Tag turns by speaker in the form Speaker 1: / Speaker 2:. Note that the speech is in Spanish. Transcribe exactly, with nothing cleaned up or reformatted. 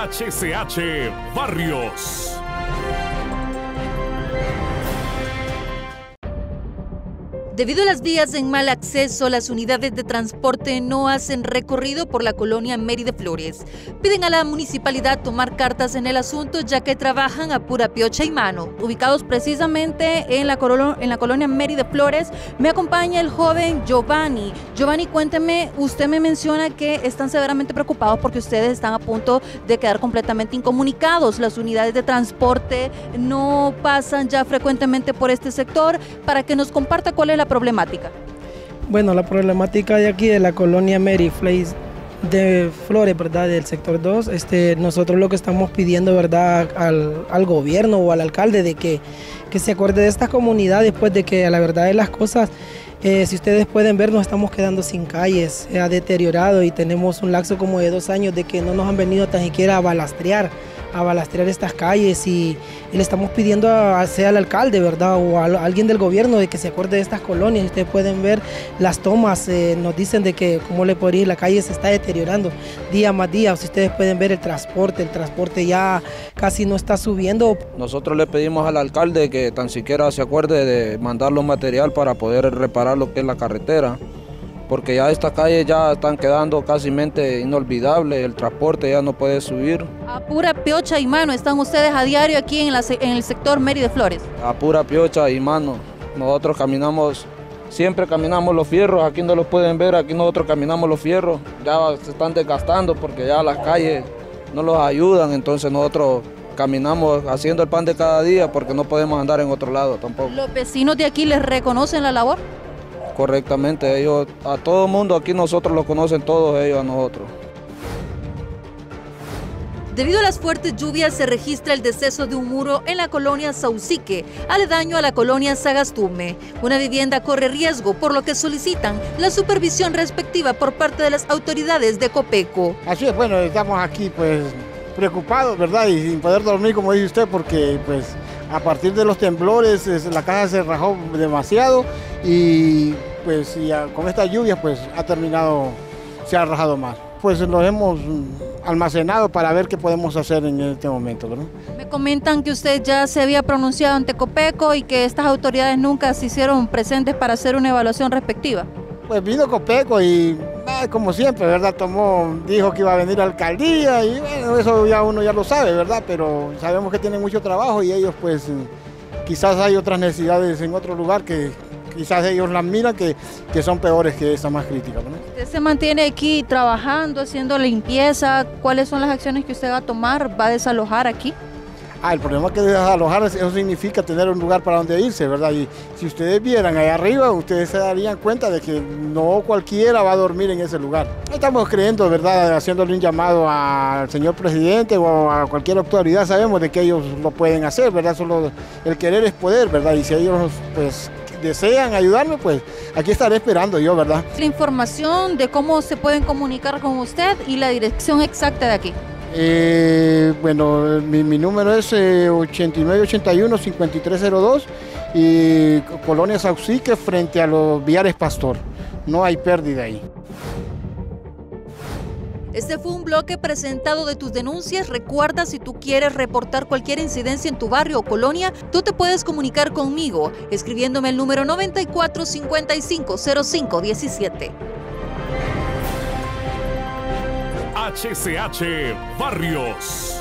Speaker 1: H C H Barrios.
Speaker 2: Debido a las vías en mal acceso, las unidades de transporte no hacen recorrido por la colonia Mary de Flores. Piden a la municipalidad tomar cartas en el asunto, ya que trabajan a pura piocha y mano.
Speaker 3: Ubicados precisamente en la, en la colonia Mary de Flores, me acompaña el joven Giovanni. Giovanni, cuénteme, usted me menciona que están severamente preocupados porque ustedes están a punto de quedar completamente incomunicados. Las unidades de transporte no pasan ya frecuentemente por este sector. Para que nos comparta cuál es la problemática.
Speaker 4: Bueno, la problemática de aquí de la colonia Mary Flores de Flores, ¿verdad? Del sector dos, este, nosotros lo que estamos pidiendo, ¿verdad? Al, al gobierno o al alcalde de que, que se acuerde de esta comunidad después de que a la verdad de las cosas, eh, si ustedes pueden ver, nos estamos quedando sin calles, se ha deteriorado y tenemos un lapso como de dos años de que no nos han venido tan siquiera a balastrear. a balastrear estas calles y, y le estamos pidiendo a, sea al alcalde, ¿verdad? O a, a alguien del gobierno de que se acuerde de estas colonias. Ustedes pueden ver las tomas, eh, nos dicen de que cómo le podría ir, la calle se está deteriorando día más día. Si ustedes pueden ver el transporte, el transporte ya casi no está subiendo.
Speaker 5: Nosotros le pedimos al alcalde que tan siquiera se acuerde de mandarnos material para poder reparar lo que es la carretera, porque ya estas calles ya están quedando casi inolvidables, el transporte ya no puede subir.
Speaker 3: A pura piocha y mano están ustedes a diario aquí en, la, en el sector Mary de Flores.
Speaker 5: A pura piocha y mano. Nosotros caminamos, siempre caminamos los fierros, aquí no los pueden ver, aquí nosotros caminamos los fierros, ya se están desgastando porque ya las calles no los ayudan, entonces nosotros caminamos haciendo el pan de cada día porque no podemos andar en otro lado tampoco.
Speaker 3: ¿Los vecinos de aquí les reconocen la labor?
Speaker 5: Correctamente, ellos, a todo el mundo aquí nosotros lo conocen todos ellos a nosotros.
Speaker 2: Debido a las fuertes lluvias se registra el deceso de un muro en la colonia Saucique, aledaño a la colonia Sagastume. Una vivienda corre riesgo, por lo que solicitan la supervisión respectiva por parte de las autoridades de Copeco.
Speaker 6: Así es, bueno, estamos aquí pues preocupados, ¿verdad? Y sin poder dormir, como dice usted, porque pues a partir de los temblores la casa se rajó demasiado y pues ya con estas lluvias pues ha terminado, se ha rajado más. Pues lo hemos almacenado para ver qué podemos hacer en este momento, ¿verdad?
Speaker 3: Me comentan que usted ya se había pronunciado ante Copeco y que estas autoridades nunca se hicieron presentes para hacer una evaluación respectiva.
Speaker 6: Pues vino Copeco y eh, como siempre, ¿verdad? Tomó, dijo que iba a venir a la alcaldía y bueno, eso ya uno ya lo sabe, ¿verdad? Pero sabemos que tienen mucho trabajo y ellos pues quizás hay otras necesidades en otro lugar que quizás ellos las miran que, que son peores que esta más crítica, ¿no?
Speaker 3: ¿Usted se mantiene aquí trabajando, haciendo limpieza? ¿Cuáles son las acciones que usted va a tomar? ¿Va a desalojar aquí?
Speaker 6: Ah, el problema es que desalojar, eso significa tener un lugar para donde irse, ¿verdad? Y si ustedes vieran allá arriba, ustedes se darían cuenta de que no cualquiera va a dormir en ese lugar. Estamos creyendo, ¿verdad?, haciéndole un llamado al señor presidente o a cualquier autoridad, sabemos de que ellos lo pueden hacer, ¿verdad? Solo el querer es poder, ¿verdad? Y si ellos, pues, desean ayudarme, pues aquí estaré esperando yo, ¿verdad?
Speaker 3: La información de cómo se pueden comunicar con usted y la dirección exacta de aquí.
Speaker 6: Eh, bueno, mi, mi número es eh, ochenta y nueve ochenta y uno cincuenta y tres cero dos y Colonia Saucique frente a los Viares Pastor. No hay pérdida ahí.
Speaker 2: Este fue un bloque presentado de tus denuncias. Recuerda, si tú quieres reportar cualquier incidencia en tu barrio o colonia, tú te puedes comunicar conmigo escribiéndome el número noventa y cuatro cincuenta y cinco cero cinco diecisiete.
Speaker 1: H C H Barrios.